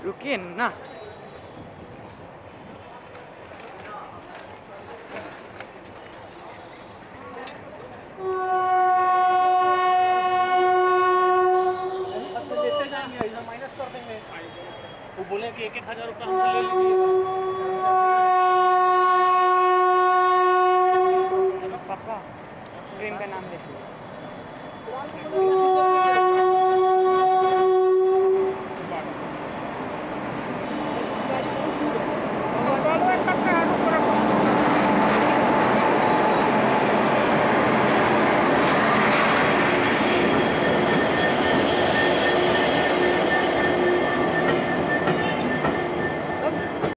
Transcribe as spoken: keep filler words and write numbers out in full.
रुकिए ना। लेते जाएंगे, ऐसा माइनस कर देंगे। वो बोले कि एक एक हजार रुपये हमसे ले लीजिए।